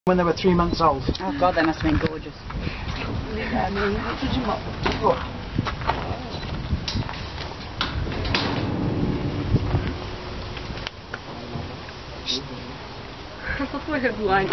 When they were 3 months old. Oh God, they must have been gorgeous. We have one.